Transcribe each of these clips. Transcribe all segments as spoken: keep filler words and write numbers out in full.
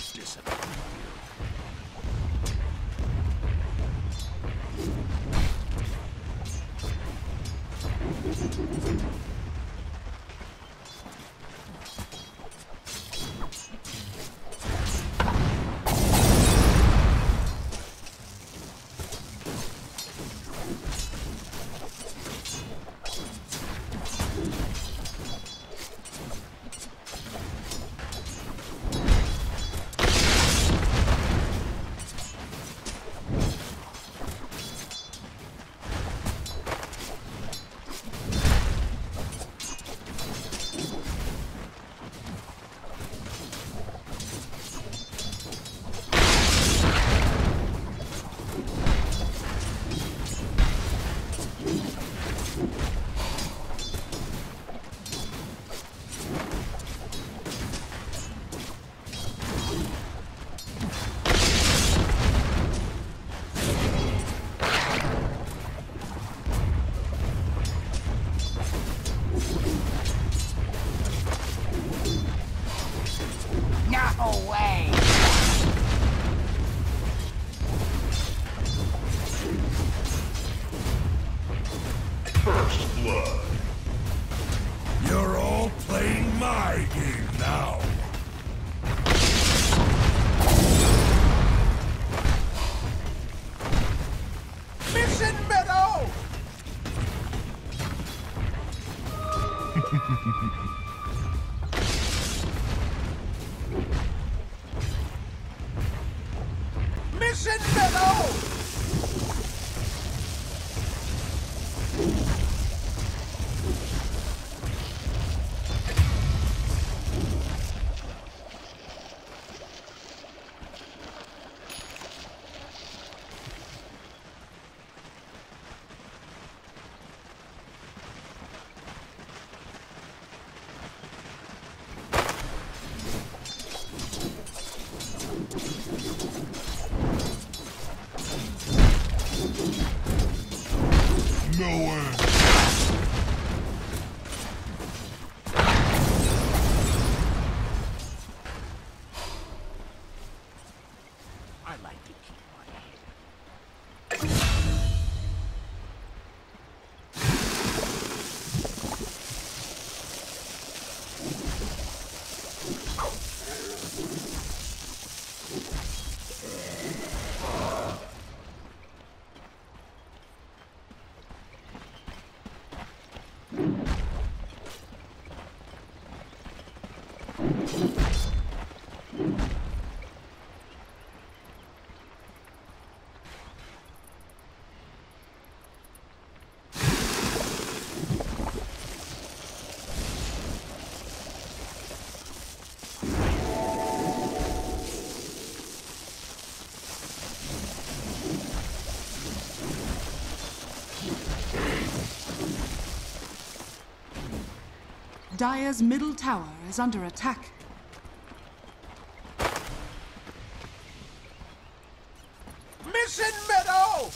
Dire's middle tower is under attack. Mission Meadow!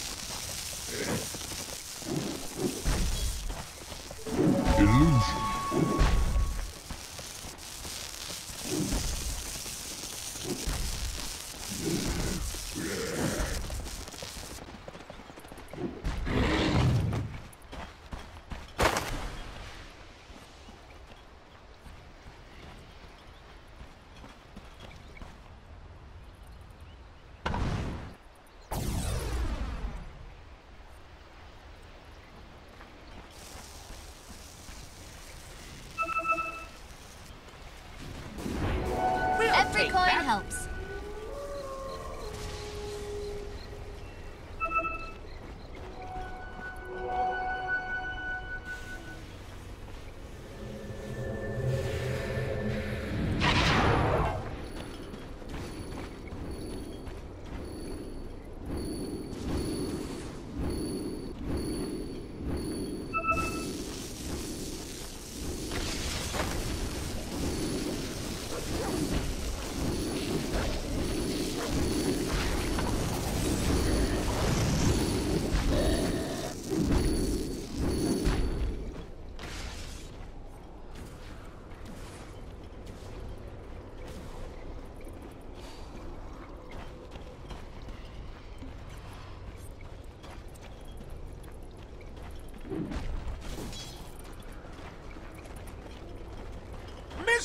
Illusion.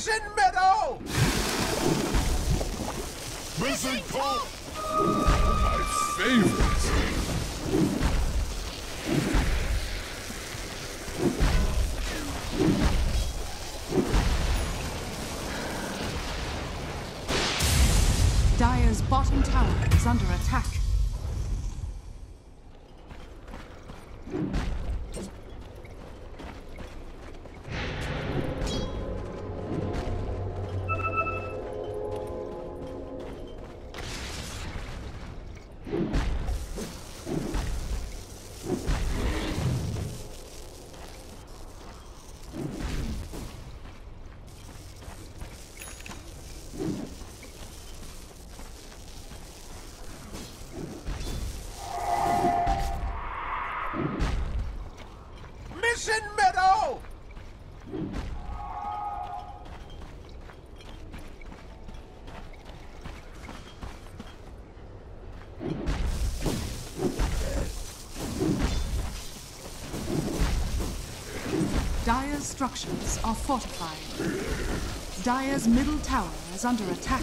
Mission Meadow! Missing top! My favorite! Dire's bottom tower is under attack. Mission Meadow! Dire's structures are fortified. Dire's middle tower is under attack.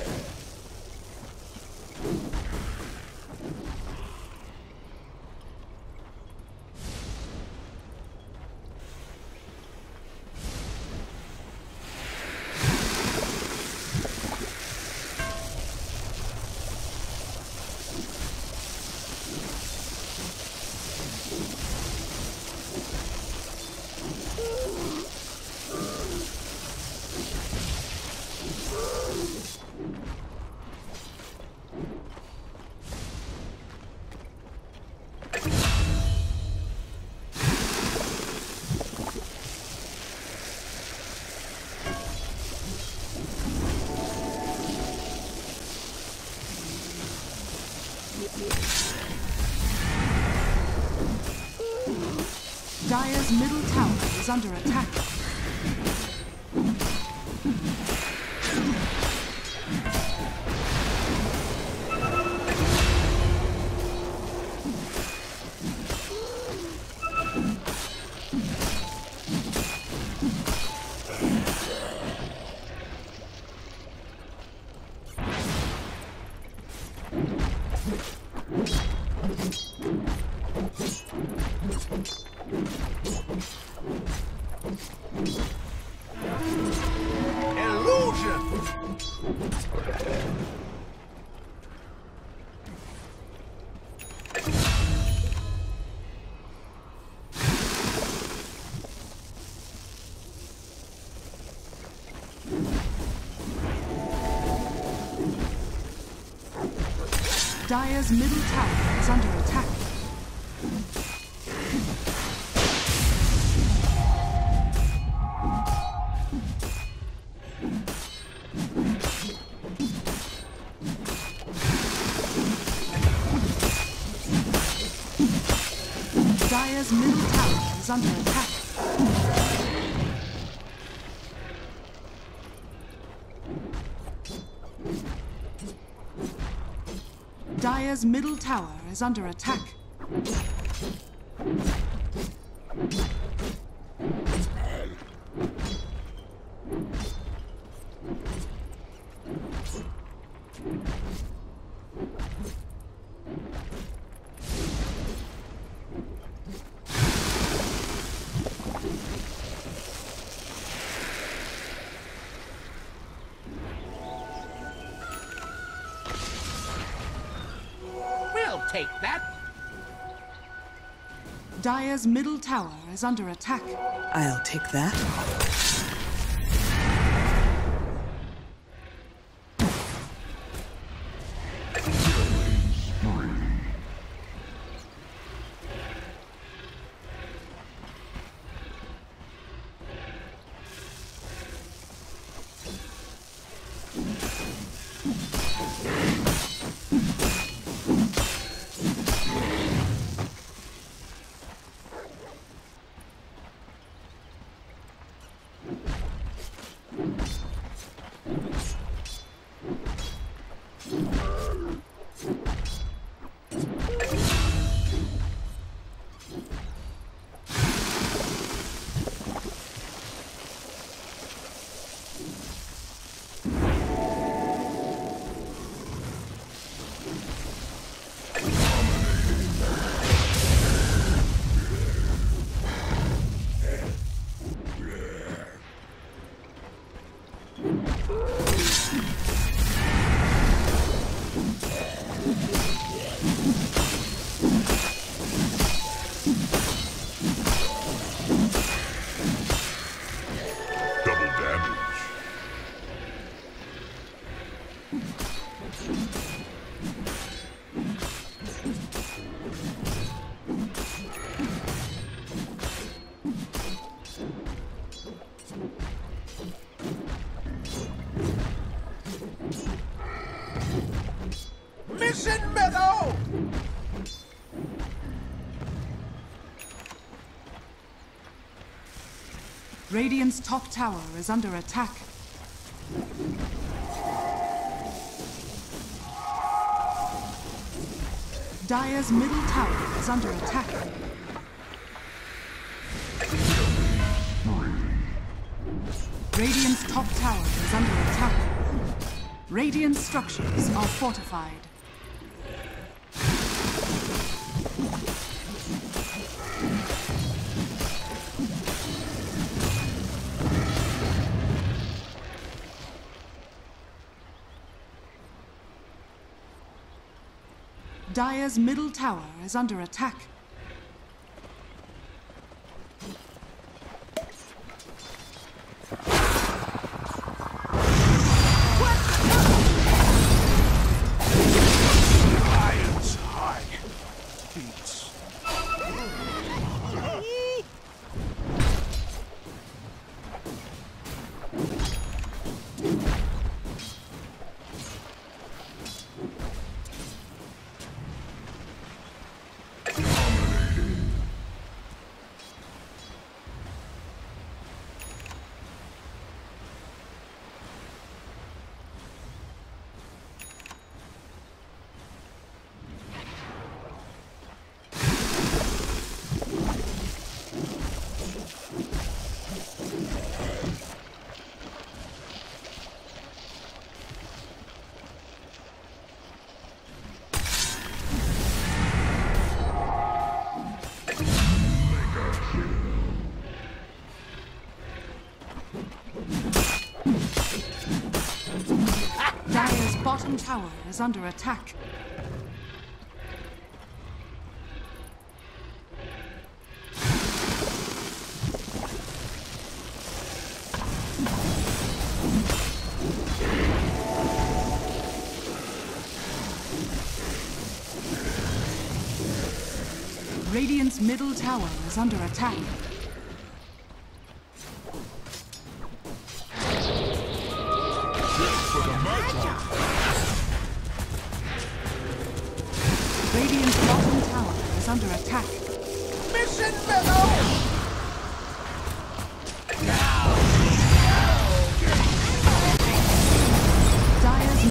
Dire's middle tower is under attack. Dire's middle tower is under attack. Dire's middle tower is under attack. Dire's middle tower is under attack. Take that. Dire's middle tower is under attack. I'll take that. Radiant's top tower is under attack. Dire's middle tower is under attack. Radiant's top tower is under attack. Radiant structures are fortified. Dire's middle tower is under attack. Lion's high beats. Dire's bottom tower is under attack. Radiant's middle tower is under attack. Radiant's bottom tower is under attack. Mission Meadow! Dire's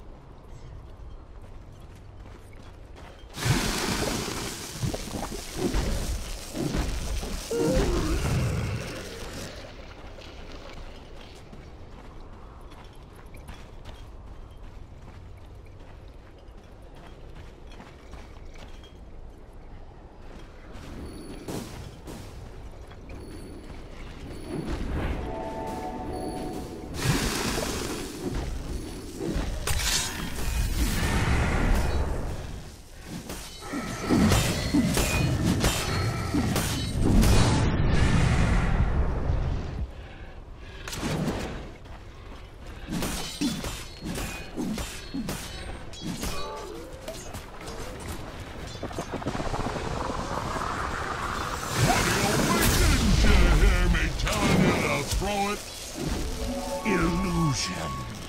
Throw it. Illusion.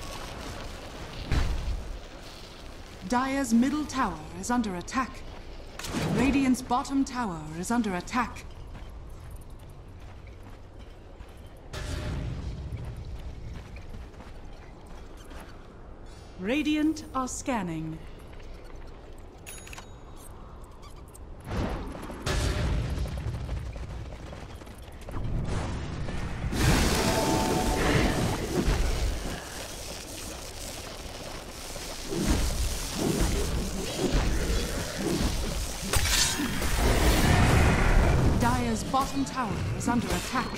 Dire's middle tower is under attack. Radiant's bottom tower is under attack. Radiant are scanning. Dire's bottom tower is under attack.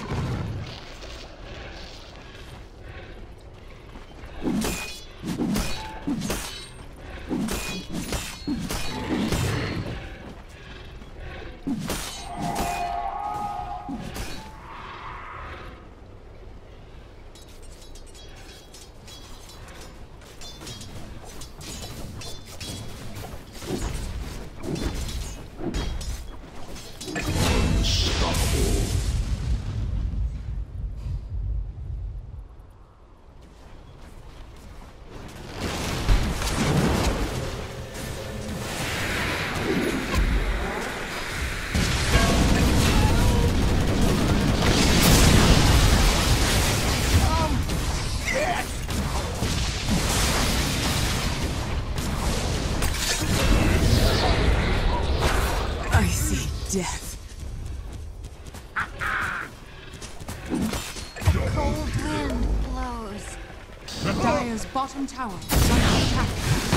Dire's bottom tower is under attack.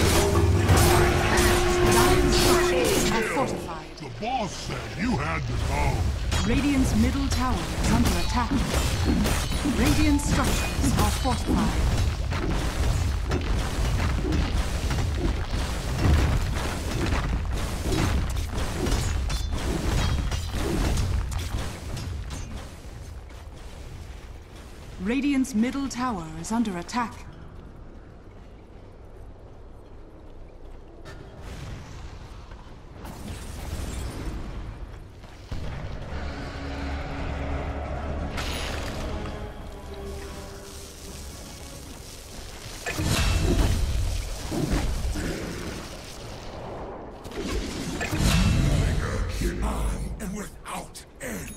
Dire's structures are fortified. The boss said you had to go. Radiant's middle tower is under attack. Radiant structures are fortified. Radiant's middle tower is under attack. And without end.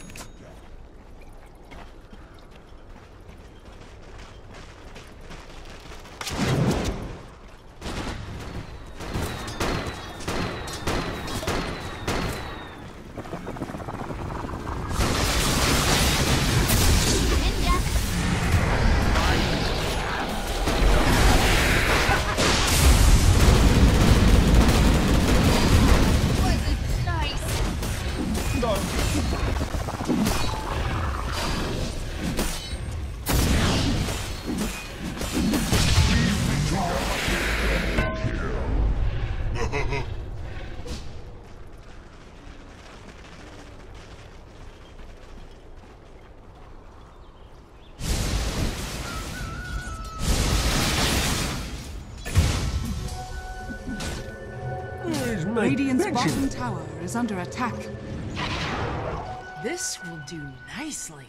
Radiant's bottom tower is under attack. This will do nicely.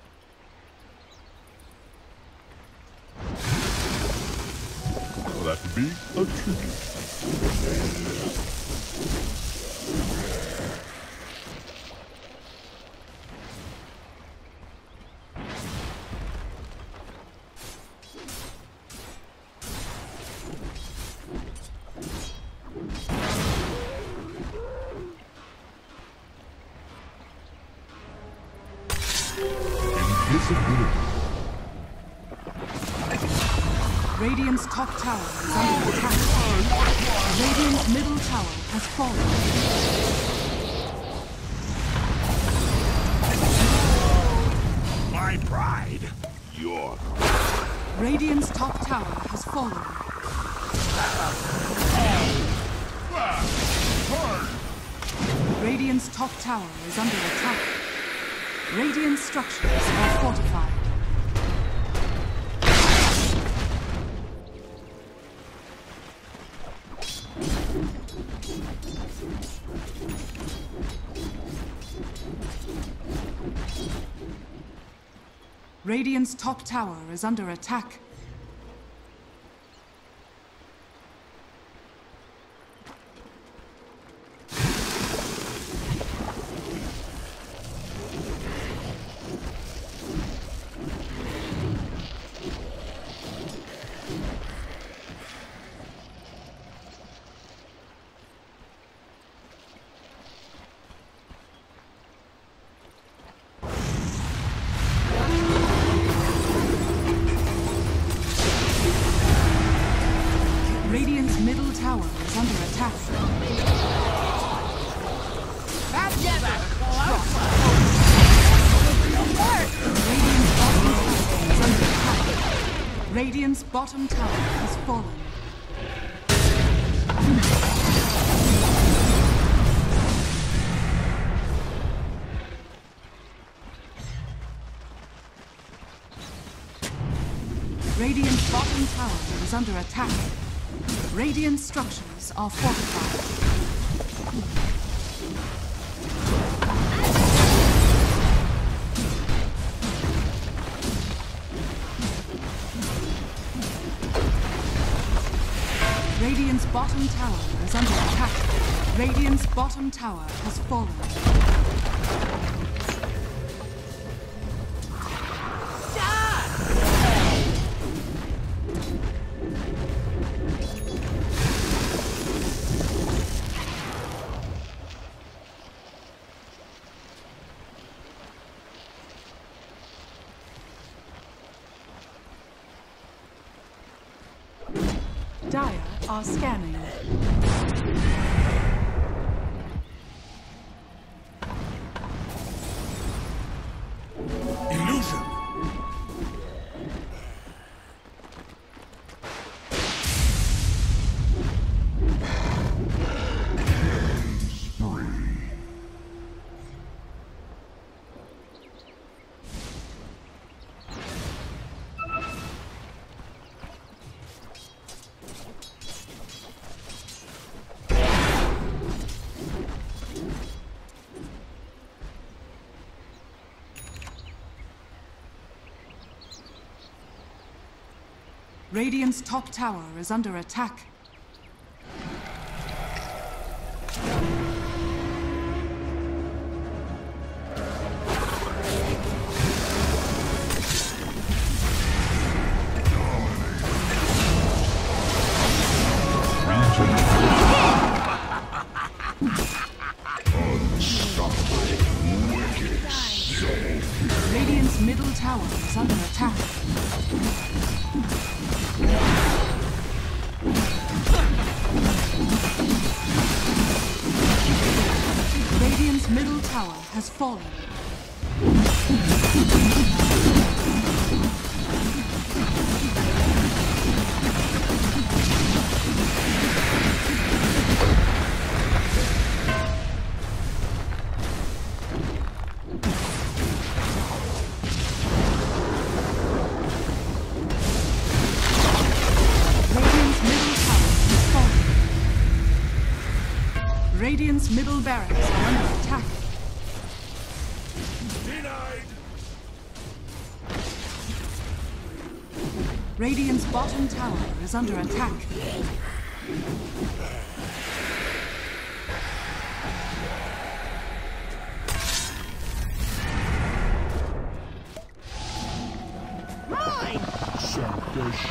Well, that would be a tribute. Radiant's top tower is under attack. Radiant's middle tower has fallen. My pride, your Radiant's top tower has fallen. Radiant's top tower is under attack. Radiant structures are fortified. Radiant's top tower is under attack. Radiant's middle tower is under attack. That's never Radiant's bottom tower has fallen. Radiant's bottom tower is under attack. Radiant structures are fortified. Radiant's bottom tower is under attack. Radiant's bottom tower has fallen. are scanning. Illusion. Radiant's top tower is under attack. Radiant's middle tower is under attack. Radiant's middle tower has fallen. Radiant's middle barracks are under attack. Denied. Radiant's bottom tower is under attack. Mine. Selfish.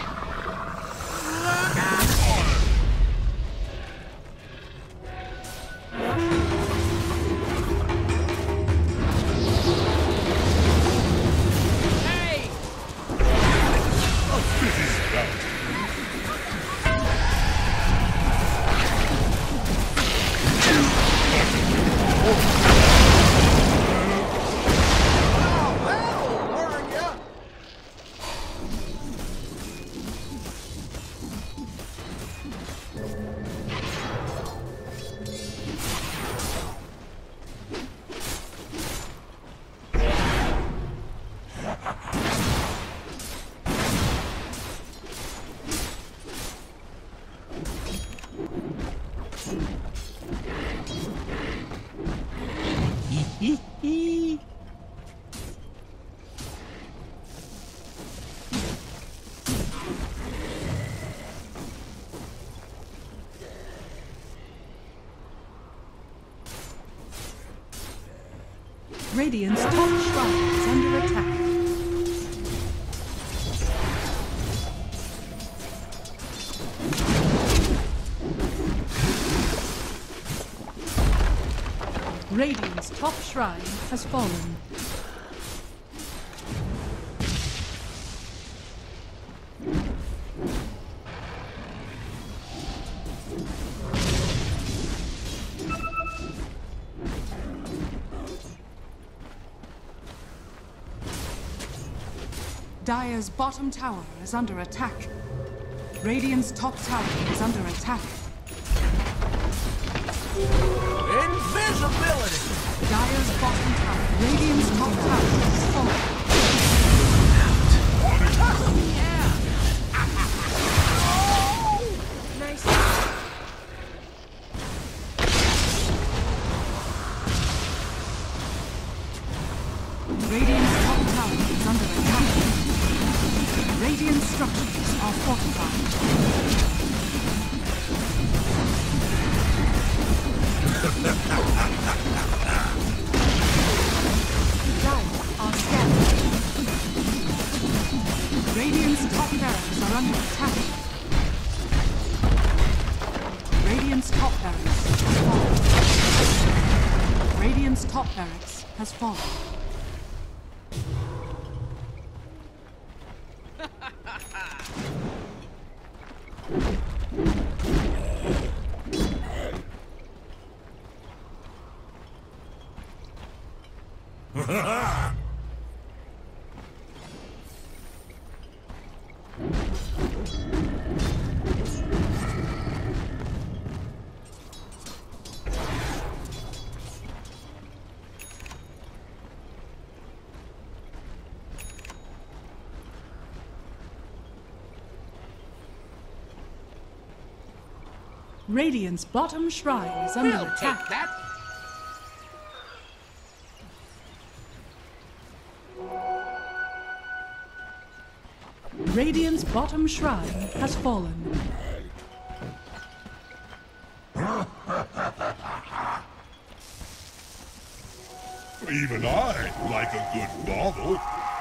Radiant's top shrine is under attack. Radiant's top shrine has fallen. Dire's bottom tower is under attack. Radiant's top tower is under attack. Invisibility! Dire's bottom tower. Radiant's top tower is fallen. Yeah. Nice. Radiant's top tower is under attack. Radiant structures are fortified. Dire are scattered. Radiant's top barracks are under attack. Radiant's top barracks has fallen. Radiant's top barracks has fallen. Radiant's bottom shrine is under We'll attack. take that. Radiant's bottom shrine has fallen. Even I like a good bauble.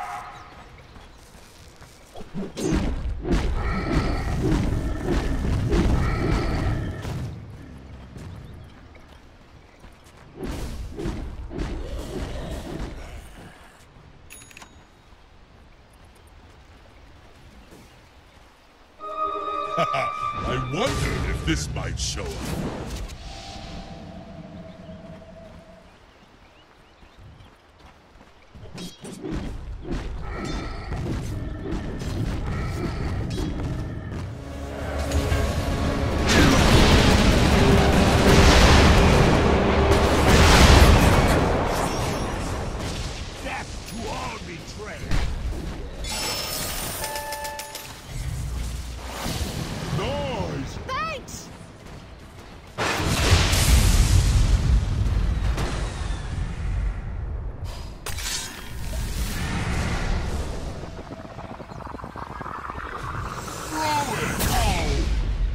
I wondered if this might show up. Death to all betrayers. Nice! Thanks! Throw it! Oh!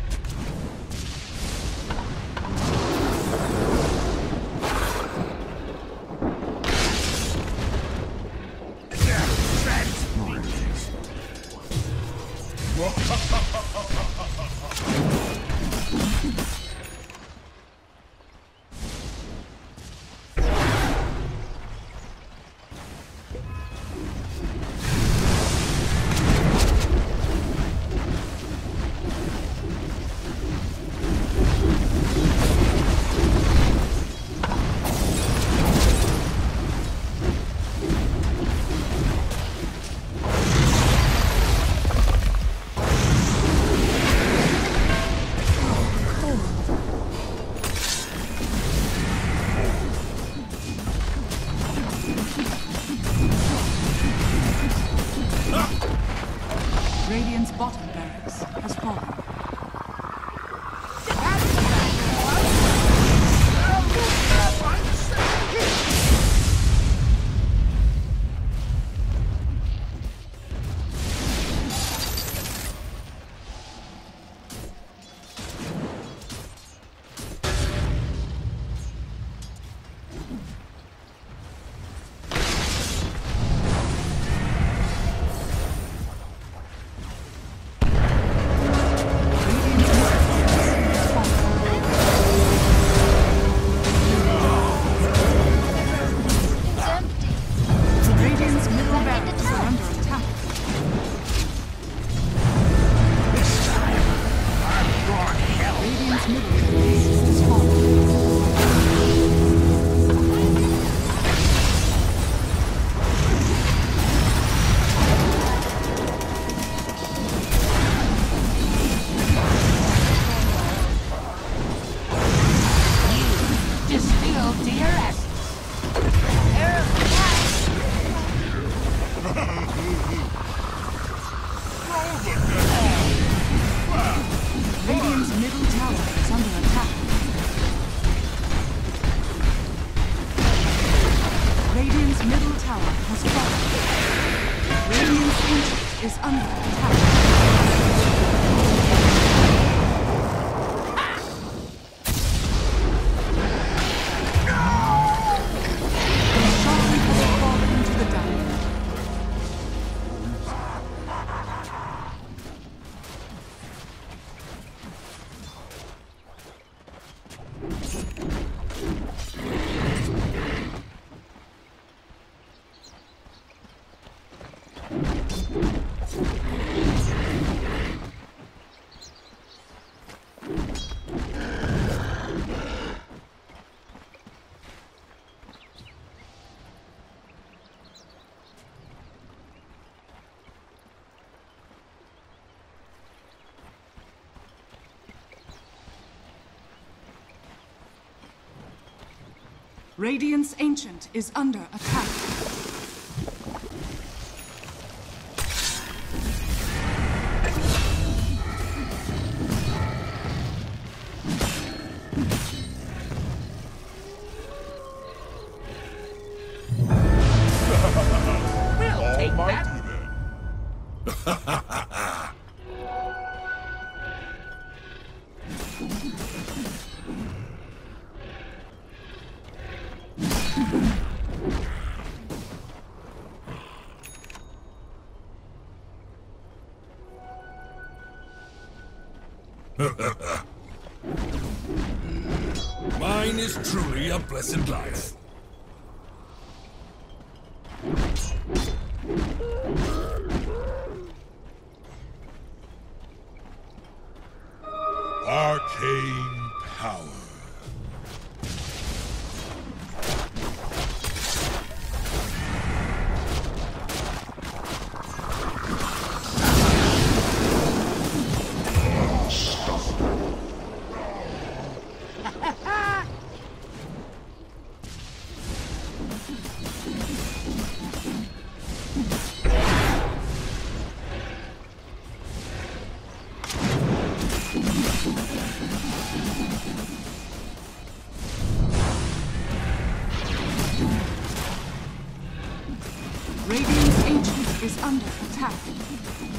Death transforms. Radiant's bottom barracks has fallen. Radiant's middle barracks are under attack. This time, I've brought hell. Radiant's middle barracks has fallen. Distill to your essence. Radiant's middle tower is under attack. Radiant's middle tower has fallen. Radiant's ancient is under attack. The shrine has fallen into the dark. Radiance Ancient is under attack. We'll take that. Mine is truly a blessed life. Arcane power. Radiance Ancient is under attack.